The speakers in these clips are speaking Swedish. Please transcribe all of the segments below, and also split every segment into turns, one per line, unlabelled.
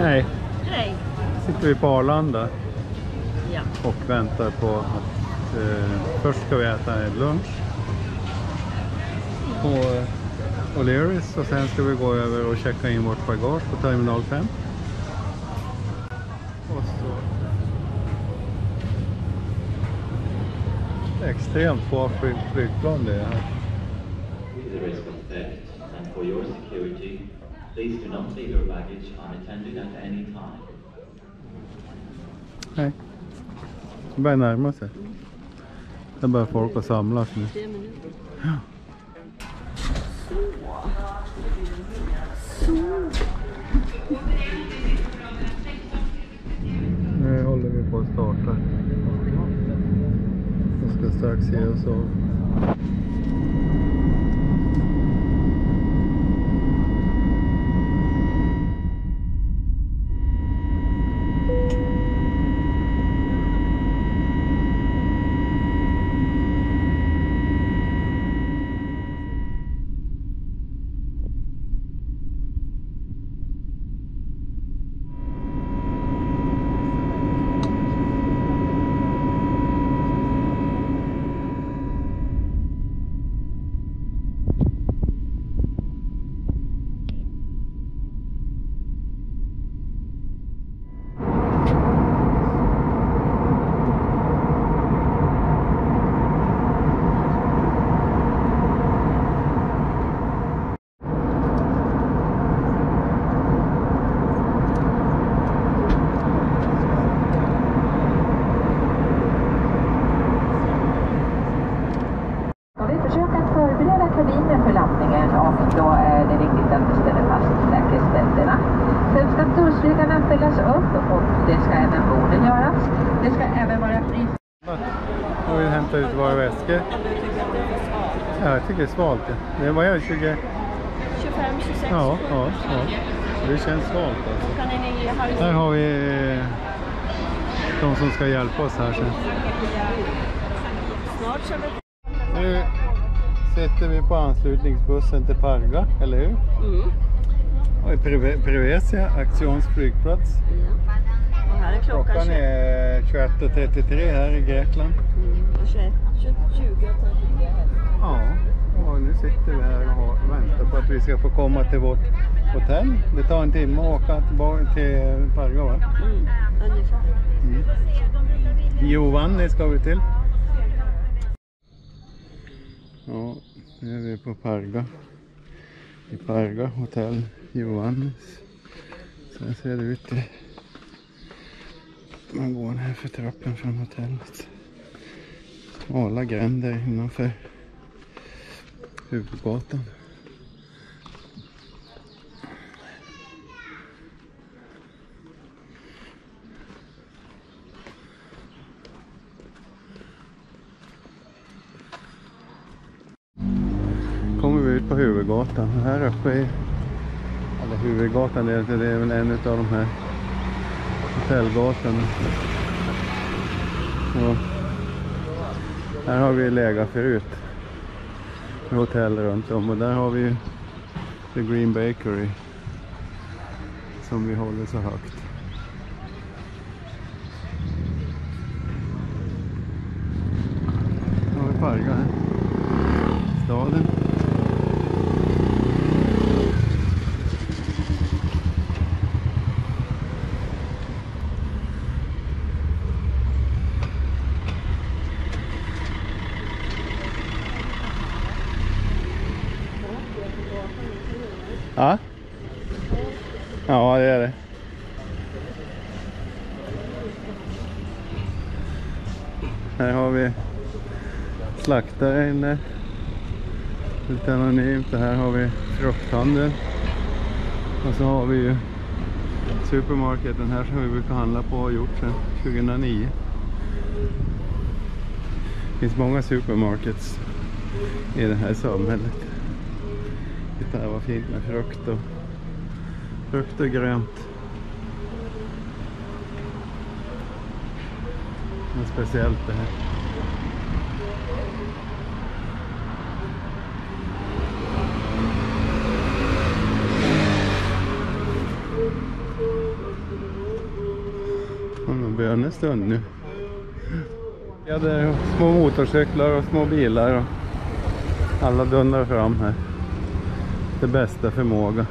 Hej.
Hej.
Sitter vi på Arlanda
Ja.
och väntar på att först ska vi äta lunch på O'Learys och sen ska vi gå över och checka in vårt bagage på Terminal 5. Och så extremt få flygplan det är här.
The risk of theft, and for your security, please do not leave your baggage unattended at any time.
Nej. Det börjar närma sig. Det börjar folk att samlas nu.
3 minuter.
Ja. Nu håller vi på att starta. Jag ska strax se oss av.
Kabinen för landningen och då är det viktigt att du ställer fast säkerhetsbältena. Sen ska dörrslukarna fyllas upp och det ska även borden göras. Det ska även vara fri.
Nu vill hämta ut våra väskor. Ja, jag tycker det är svalt. Det var jag 20...
25, 26.
Ja, det känns svalt alltså.
Kan ni ha
Här har vi de som ska hjälpa oss här sen.
snart så
Nu sitter vi på anslutningsbussen till Parga, eller hur? Och i Prevesia, aktionsflygplats.
Ja. Och här är
Klockan är 21:33 här i Grekland.
20:33 här.
Ja, och nu sitter vi här och väntar på att vi ska få komma till vårt hotell. Det tar en timme att åka tillbaka till Parga, va?
Ungefär.
Giovanni ska vi till. Ja, nu är vi på Parga. I Parga, hotell Giovannis. Sen ser det ut till... Man går här för trappen från hotellet. Smala gränder innanför huvudgatan. Kommer vi ut på huvudgatan. Här uppe är... Eller huvudgatan, det är väl en av de här hotellgatorna. Och här har vi läget förut. Med hotell runt om. Och där har vi The Green Bakery. Som vi håller så högt. Nu har vi Parga här. Staden. Ja. Ja, det är det. Här har vi slaktare inne. Lite anonymt. Och här har vi frukthandel. Och så har vi ju supermarketen här som vi brukar handla på och har gjort sedan 2009. Det finns många supermarkets i det här samhället. Titta här, vad fint med frukt och grönt. Men speciellt det här. skön stund nu. Ja, det är små motorcyklar och små bilar och alla dundrar fram här. Det bästa förmåga.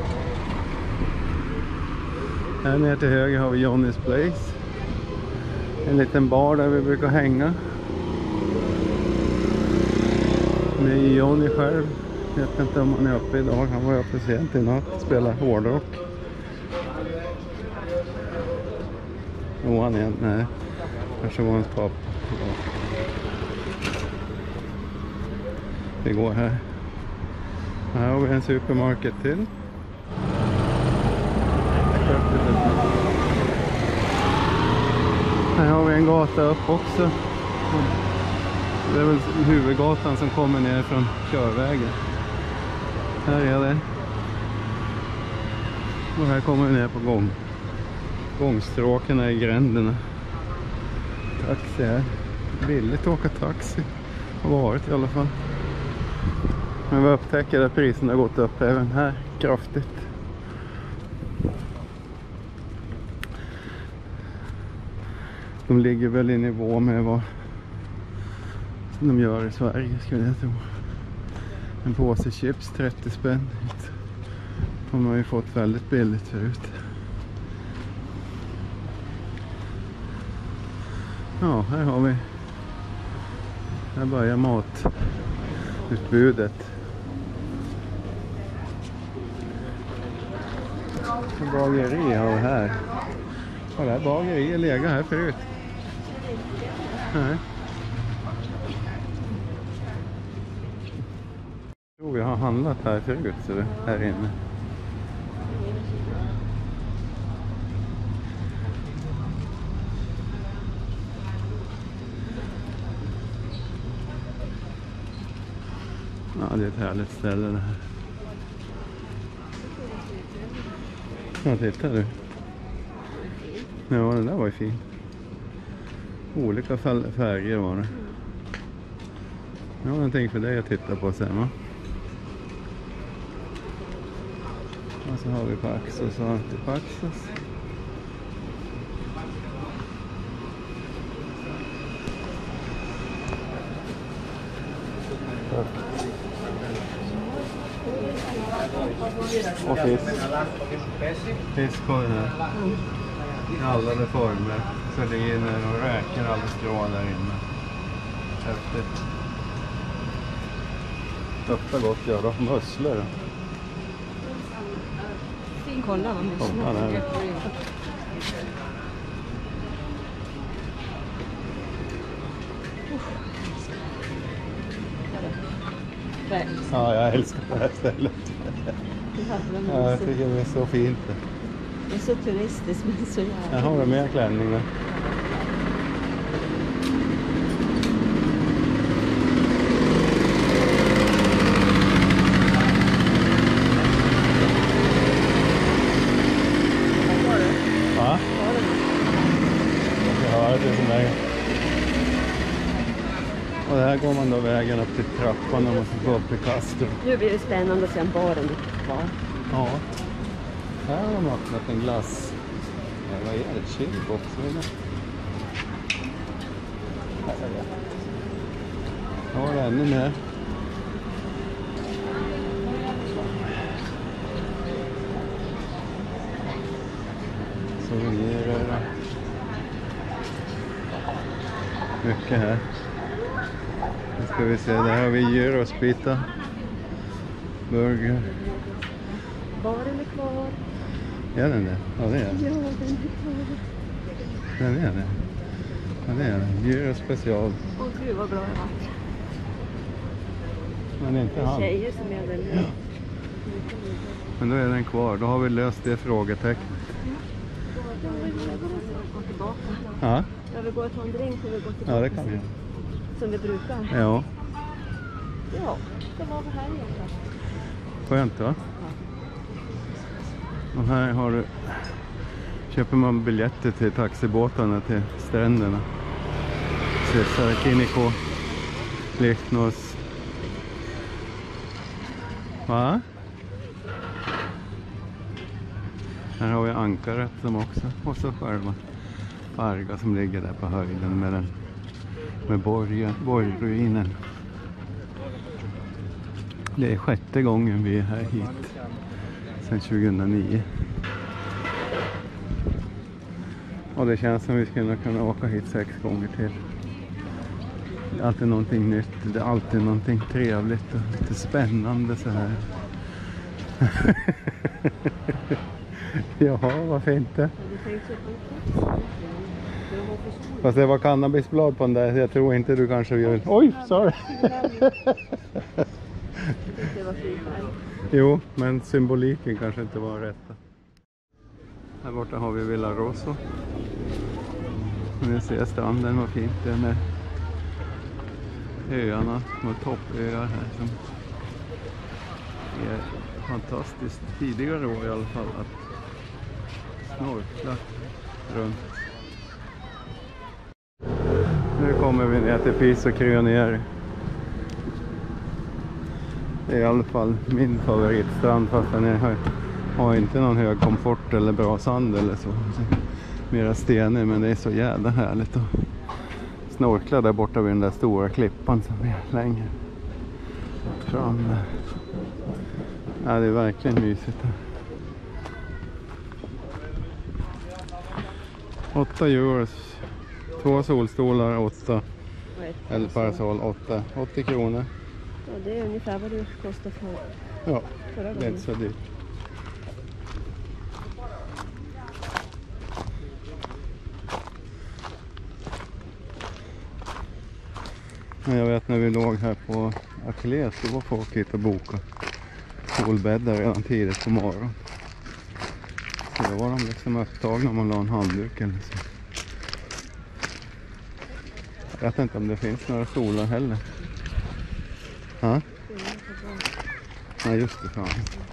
Här nere till höger har vi Johnny's Place. En liten bar där vi brukar hänga. Med Johnny själv. Jag vet inte om han är uppe idag. Han var uppe sent i natt och spelade hårdrock. Han är nej. Kanske var hans pappa. Vi går här. Här har vi en supermarket till. Här har vi en gata upp också. Det är väl huvudgatan som kommer ner från körvägen. Här är det. Och här kommer vi ner på gångstråken i gränderna. Taxi här. Billigt att åka taxi. Har varit i alla fall. Men vi upptäcker att priserna har gått upp även här kraftigt. De ligger väl i nivå med vad de gör i Sverige, skulle jag tro. En påse chips 30 spänn. De har ju fått väldigt billigt förut. Ja, här har vi. Här börjar matutbudet. En bageri har vi här. Och det här bageriet lägger här förut. Nej. Jag tror vi har handlat här förut, så det här inne. Ja, det är ett härligt ställe det här. Ja, tittar du. Ja, den där var ju fin. Olika färger var det. Jag har någonting för dig att titta på sen, va? Och så har vi Paxos och Antipaxos. Och fisk. Fisk har den här. I alla de former. Sardiner och räkor, alla strå där inne. Häftigt. Detta gott gör då. Musslor då.
Kolla vad mycket
Kolla där. Ja, jag älskar det här stället. Ja, jag tycker det är så fint.
Det är så turistiskt men så jävla.
Jag har mer klänningar. Va? Jag hör det som är. Och där går man då vägen upp till trappan och måste gå upp i Castro.
Nu blir det spännande att se en baren kvar.
Ja. Här har de öppnat en glass. Ja, vad är det? Chillbox eller? Ja, det är ännu mer. Souvenirer. Mycket här. Nu ska vi se, där har vi gyros pita. Burger.
Baren är kvar.
Är den det? Ja, det är den.
Ja, den är kvar.
Den är det. Ja, det är den. Gyros special.
Åh gud vad bra jag varit.
Men inte han.
Tjejer som är den.
Ja. Men då är den kvar. Då har vi löst det frågetecknet.
Gå tillbaka.
Ja,
Jag vill gå och ta en drink och vi går tillbaka.
ja det kan vi.
Som vi brukar.
Ja,
Ja, det var vi här igen då.
skönt va? Och här har du, köper man biljetter till taxibåtarna till stränderna. Sarkiniko, Lichnos. Va? Här har vi ankaret som också. Och så själva Farga som ligger där på höjden med borgruinen. Det är 6:e gången vi är här hit sedan 2009. Och det känns som vi skulle kunna åka hit 6 gånger till. Det är alltid någonting nytt, det är alltid någonting trevligt och lite spännande så här. Jaha, varför inte? Fast det var cannabisblad på den där, så jag tror inte du kanske vill... Oj, sorry!
Det var fint här.
Jo, men symboliken kanske inte var rätta. Här borta har vi Villa Rosso. Vi ser stranden, vad fint det är med öarna, små toppöar här som är fantastiskt tidigare år i alla fall att snorkla runt. Nu kommer vi ner till Piso Cronieri. Det är i alla fall min favoritstrand, fast den har inte någon hög komfort eller bra sand eller så. Mera stenig, men det är så jävla härligt att snorkla där borta vid den där stora klippan som är längre fram där. Ja, det är verkligen mysigt här. 8 euros. 2 solstolar, 8. Eller parasoll, 8. 80 kronor.
Ja, det är ungefär vad det kostar för
Ja,
förra
det är
gången.
inte så dyrt. Men jag vet när vi låg här på Achilles, då var folk hit och boka solbäddar redan tidigt på morgonen. Så då var de liksom upptagna om man la en handduk eller så. Jag vet inte om det finns några stolar heller. Ja? Nej, just det, fan.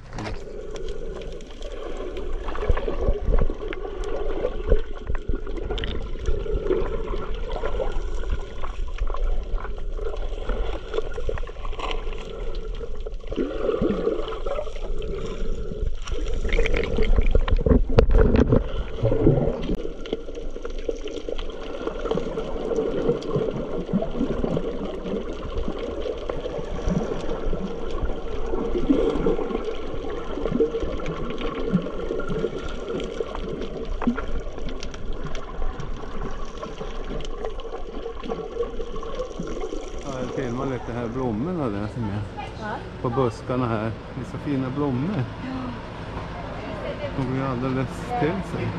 Jag filmar lite här blommorna där som är på buskarna här. Det är så fina blommor. De går ju alldeles till sig.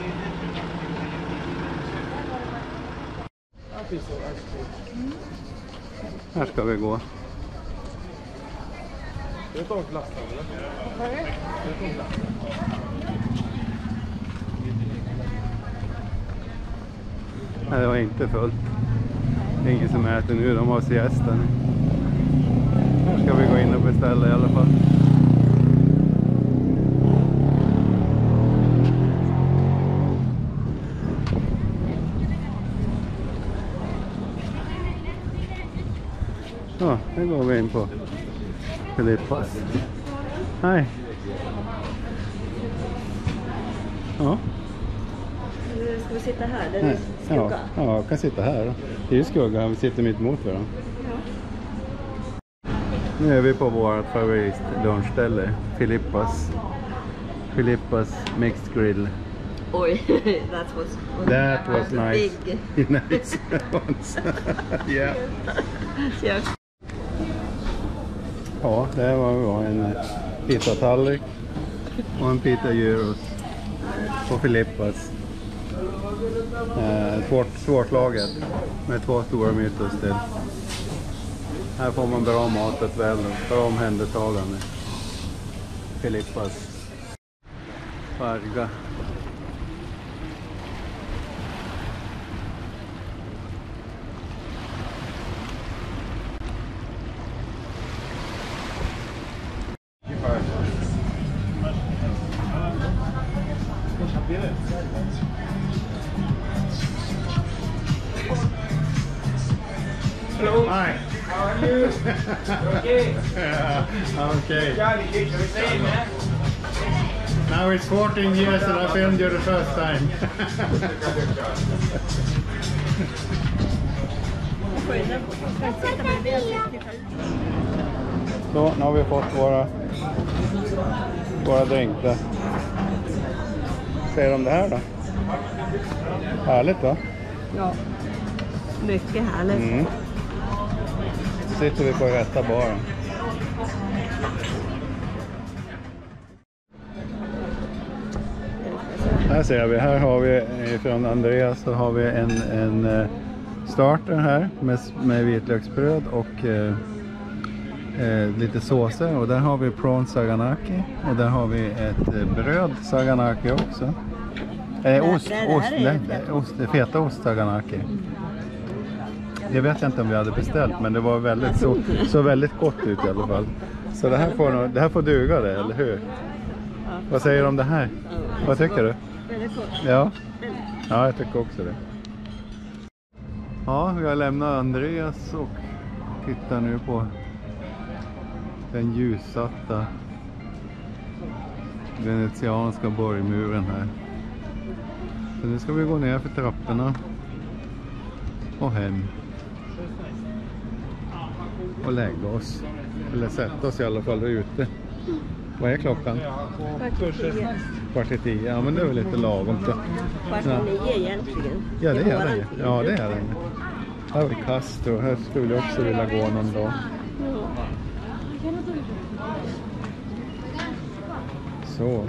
Här ska vi gå. Nej, det var inte fullt. Det är ingen som äter nu, de har siesta nu. Här ska vi gå in och beställa i alla fall. Ja, nu går vi in på Filippas. Hej! Ja.
Ska vi sitta här? Det är
Nej.
skugga.
Ja, jag kan sitta här då. Det är ju skugga, vi sitter mitt emot varandra. Nu är vi på vårt favorit lunchställe, Filippas Mixed Grill.
Oj, that was
nice.
big.
Nice. Yeah. Ja, det här var en pizzatallrik och en pita gyros på Filippas. Svårslaget med 2 stora mytos till. Här får man bra mat ett väl, bra omhändertagande. Filippas. Farga.
Hello.
Hi.
How are you? Okay.
Okay.
Charlie, get your name, man.
Now it's 14 years and I filmed you the first time. Så, nu har vi fått våra drinkar. Säger de det här då? Härligt va?
Ja, mycket härligt.
Mm. Sitter vi på rätta baren. Här ser vi, här har vi från Andreas så har vi en starter här med vitlöksbröd och lite såser, och där har vi prawn saganaki och där har vi ett bröd saganaki också. Fetaost saganaki. Jag vet inte om vi hade beställt, men det var väldigt så väldigt gott ut i alla fall. Så det här får duga det, eller hur? Vad säger du om det här? Vad tycker du?
Väldigt gott.
Ja, jag tycker också det. Ja, vi har lämnat Andreas och tittar nu på den ljussatta venetianska borgmuren här. Så nu ska vi gå ner för trapporna och hem och lägga oss, eller sätta oss i alla fall ute. Vad är klockan? 8:45. Ja, men det är väl lite lagom.
8:49 egentligen.
Ja, det är den. Ja, det är den. Här har vi Castro. Här skulle jag också vilja gå någon dag. Så.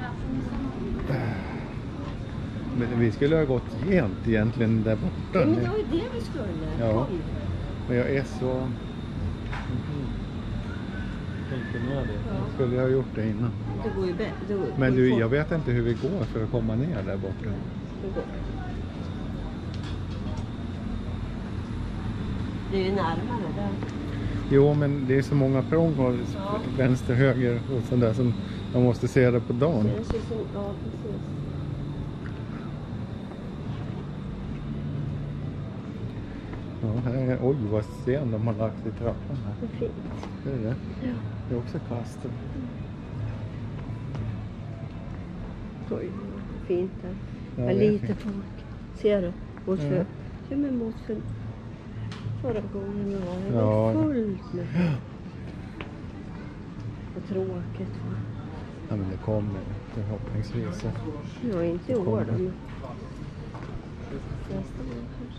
Men vi skulle ha gått helt egentligen där borta.
Men det var ju det vi skulle.
Ja. Men jag är så... Skulle jag ha gjort det innan.
Det går ju bättre.
Men du, jag vet inte hur vi går för att komma ner där borta.
Det är ju närmare där.
Jo, men det är så många prång och vänster, höger och sånt där som man måste se det på dagen.
Det ser så, ja, precis.
Ja, här är, oj vad sen de har lagt i trappan här.
Det är fint.
Det är det.
Ja.
Det är också Castro.
Oj, fint där.
Ja,
Men
det är
lite
fint.
folk. Ser du? Mot
Ja.
för, ja, men mot för förra gången vi var. Det
Ja.
var fullt med folk. Och tråkigt. Va?
Ja, men det kommer förhoppningsvis.
Ja, inte i år
Kommer.
då. Men nästa år.